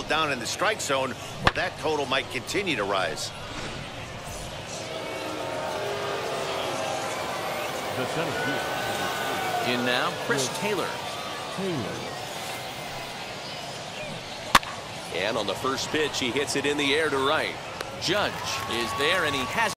down in the strike zone, or that total might continue to rise. The center field. In now, Chris Taylor. And on the first pitch, he hits it in the air to right. Judge is there, and he has